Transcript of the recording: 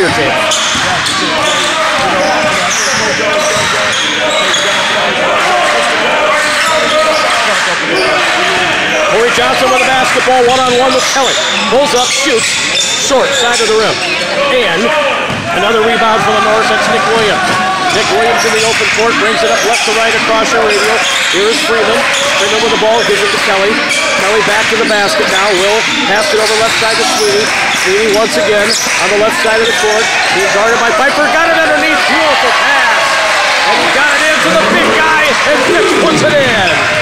your team? Corey Johnson with the basketball, one-on-one with Kelly. Pulls up, shoots, short side of the rim. And another rebound for the Norse, that's Nick Williams. Nick Williams in the open court, brings it up left to right across your radio. Here is Freeman. Freeman with the ball, gives it to Kelly. Kelly back to the basket now. Will pass it over left side to Sweeney. Sweeney once again on the left side of the court. Being guarded by Piper. Got it underneath. Beautiful pass. And he got it into the big guy. And Ftz puts it in.